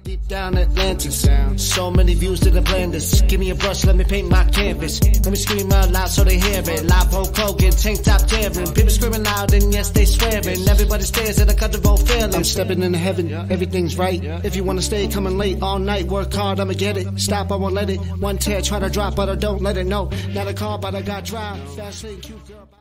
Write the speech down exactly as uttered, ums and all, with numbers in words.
Deep down Atlantis sound. So many views to the plan this. Give me a brush, let me paint my canvas. Let me scream out loud so they hear it. Live Hulk Hogan, tank top tearing. People screaming loud and yes they swearing. Everybody stares at a comfortable feeling. I'm stepping into heaven, everything's right. If you wanna stay coming late all night, work hard, I'ma get it. Stop, I won't let it. One tear, try to drop, but I don't let it know. Not a car, but I got drive. Fast lane, cute girl.